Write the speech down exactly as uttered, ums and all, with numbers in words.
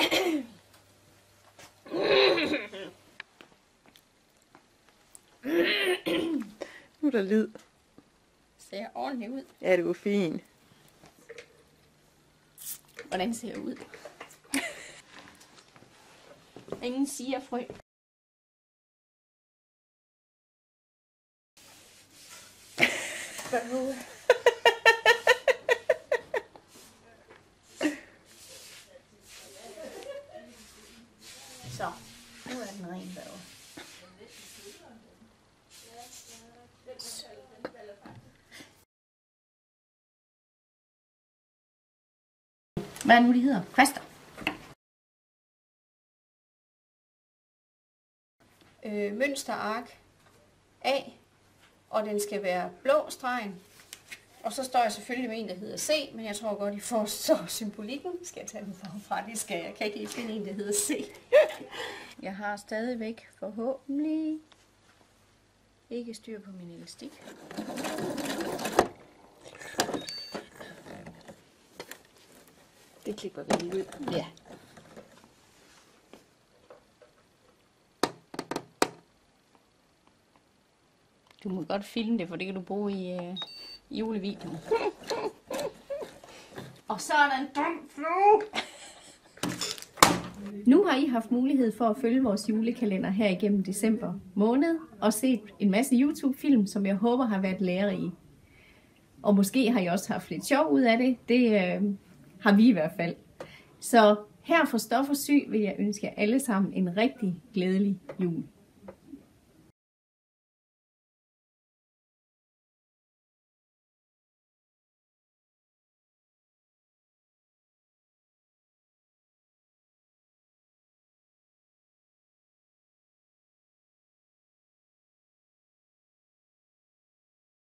Nu er der lyd. Ser ordentligt ud. Ja, det var fint. Hvordan ser jeg ud? Ingen siger frø. Så, nu er den ren derovre. Hvad er nu, de hedder? Kvaster. Øh, mønsterark A, og den skal være blå stregen. Og så står jeg selvfølgelig med en, der hedder C, men jeg tror godt, I forstår symbolikken. Skal jeg tage den fra? Det skal jeg. Jeg kan ikke lige finde en, der hedder C. Jeg har stadigvæk forhåbentlig ikke styr på min elastik. Det klipper vi lige ud. Ja. Du må godt filme det, for det kan du bruge i øh, julevideoen. Og så er der en dum flue. Nu har I haft mulighed for at følge vores julekalender her igennem december måned og set en masse YouTube-film, som jeg håber har været lærerige. Og måske har I også haft lidt sjov ud af det. Det øh, har vi i hvert fald. Så her for Stof og Syg vil jeg ønske jer alle sammen en rigtig glædelig jul.